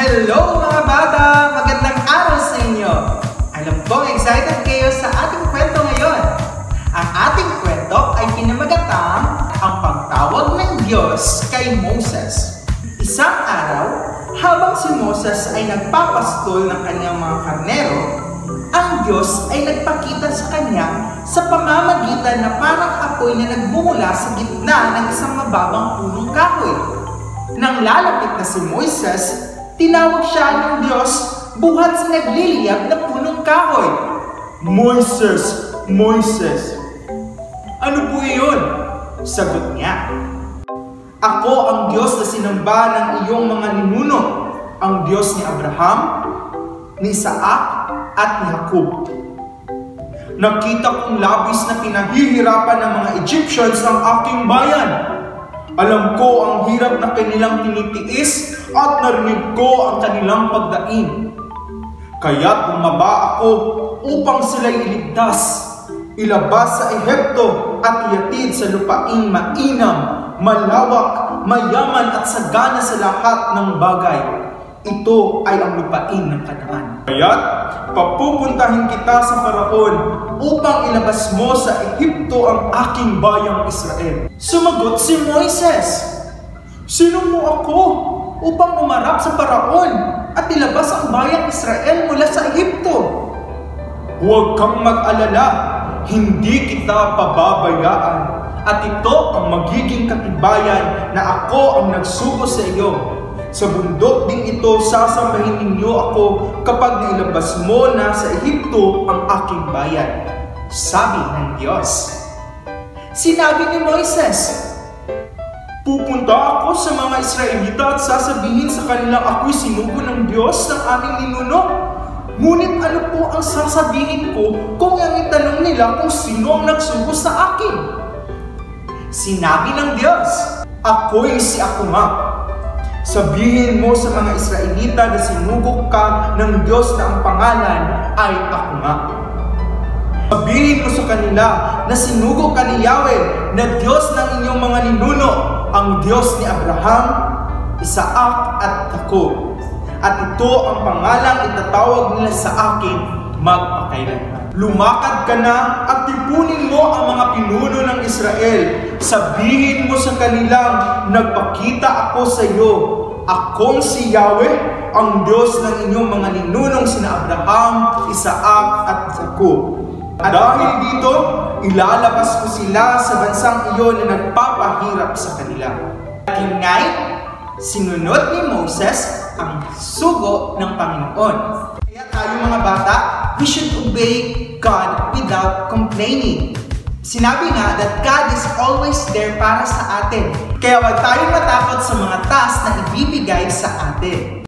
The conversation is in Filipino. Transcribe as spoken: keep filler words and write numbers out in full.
Hello mga bata! Magandang araw sa inyo! Alam kong excited kayo sa ating kwento ngayon. Ang ating kwento ay pinamagatang ang pagtawag ng Diyos kay Moses. Isang araw, habang si Moses ay nagpapastol ng kanyang mga karnero, ang Diyos ay nagpakita sa kanya sa pamamagitan na parang apoy na nagmumula sa gitna ng isang mababang punong kahoy. Nang lalapit na si Moises, tinawag siya ng Diyos buhat sa nagliliyab na punong kahoy. "Moises! Moises!" "Ano po iyon?" sagot niya. "Ako ang Diyos na sinamba ng iyong mga ninuno, ang Diyos ni Abraham, ni Isaac, at ni Jacob. Nakita kong labis na pinahihirapan ng mga Egyptians ang aking bayan. Alam ko ang hirap na kanilang tinitiis at narinig ko ang kanilang pagdaing. Kaya't bumaba ako upang sila'y iligtas, ilabas sa Ehipto at ihatid sa lupaing mainam, malawak, mayaman at sagana sa lahat ng bagay. Ito ay ang lupain ng Kanaan. Kaya't papupuntahin kita sa Faraon upang ilabas mo sa Ehipto ang aking bayang Israel." Sumagot si Moises, "Sino mo ako upang umarap sa Faraon at ilabas ang bayang Israel mula sa Ehipto?" "Huwag kang mag-alala, hindi kita pababayaan, at ito ang magiging katibayan na ako ang nagsugo sa iyo. Sa bundok ding ito sasambahin ninyo ako kapag nailabas mo na sa Ehipto ang aking bayan," sabi ng Diyos. Sinabi ni Moises, "Pupunta ako sa mga Israelita at sasabihin sa kanilang ako'y sinugo ng Diyos ng aming ninuno. Ngunit ano po ang sasabihin ko kung ang itanong nila kung sino ang nagsugo sa akin?" Sinabi ng Diyos, "Ako'y si ako nga. Sabihin mo sa mga Israelita na sinugok ka ng Diyos na ang pangalan ay ako nga. Sabihin mo sa kanila na sinugok ka ni Yahweh na Diyos ng inyong mga ninuno, ang Diyos ni Abraham, Isaac at Jacob. At ito ang pangalang itatawag nila sa akin magpakailanman. Lumakad ka na at tipunin mo ang mga pinuno ng Israel. Sabihin mo sa kanilang, nagpakita ako sa iyo. Akong si Yahweh, ang Diyos ng inyong mga ninunong sina Abraham, Isaac at Jacob. At dahil dito, ilalabas ko sila sa bansang iyon na nagpapahirap sa kanila." At yun nga'y sinunod ni Moses ang sugo ng Panginoon. Kaya tayo mga bata, we should obey God without complaining. Sinabi nga that God is always there para sa atin. Kaya huwag tayong matakot sa mga task na ibibigay sa atin.